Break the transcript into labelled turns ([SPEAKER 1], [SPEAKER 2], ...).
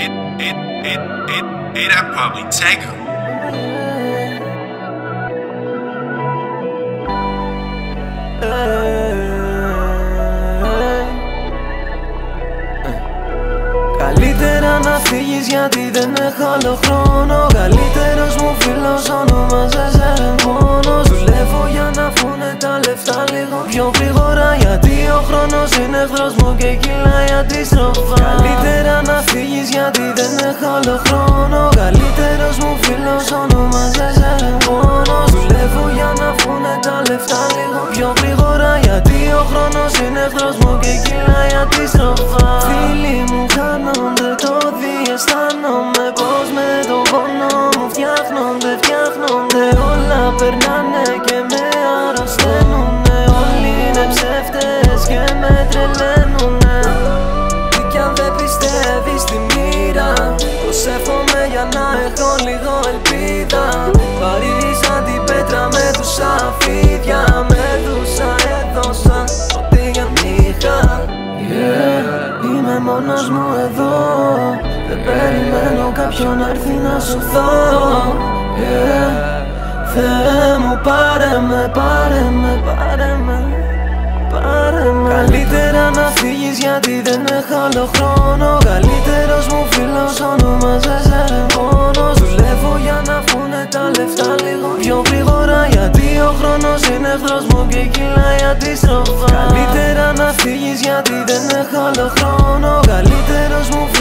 [SPEAKER 1] I'd probably take her.
[SPEAKER 2] Καλύτερα να φύγεις γιατί δεν έχω άλλο χρόνο. Καλύτερος μου φίλος ονομάζεσαι μόνος. Δουλεύω για να βγουνε τα λεφτά λίγο πιο γρήγορα, γιατί ο χρόνος είναι εχθρός μου και κυλάει αντίστροφα. Καλύτερα να φύγεις γιατί δεν έχω άλλο χρόνο. Καλύτερος μου φίλος ονομάζεσαι μόνος. Δουλεύω για να βγουνε τα λεφτά λίγο πιο γρήγορα, γιατί ο χρόνος είναι εχθρός μου και κυλάει αντίστροφα. Φίλοι μου χάνονται, το διαισθάνομαι πως με τον πόνο μου φτιάχνονται. Όλα περνάνε και με αρρωσταίνουνε. Όλοι είναι ψεύτες και με τρελαίνουνε. Τι κι αν δεν πιστεύεις στη μοίρα, προσεύχομαι για να έχω λίγο ελπίδα. Παρήσα την πέτρα με δούσα φίδια, με δούσα έδωσα ό,τι για είχα. Είμαι μόνος μου εδώ, δεν περιμένω κάποιον να έρθει να σωθώ. Θεέ μου πάρε με. Καλύτερα να φύγεις γιατί δεν έχω άλλο χρόνο. Καλύτερος μου φίλος ονομάζεσαι μόνος. Δουλεύω για να βγουνε τα λεφτά λίγο πιο γρήγορα, γιατί ο χρόνος είναι εχθρός μου και κυλάει αντίστροφα. Καλύτερα να φύγεις γιατί δεν έχω άλλο χρόνο. Καλύτερος μου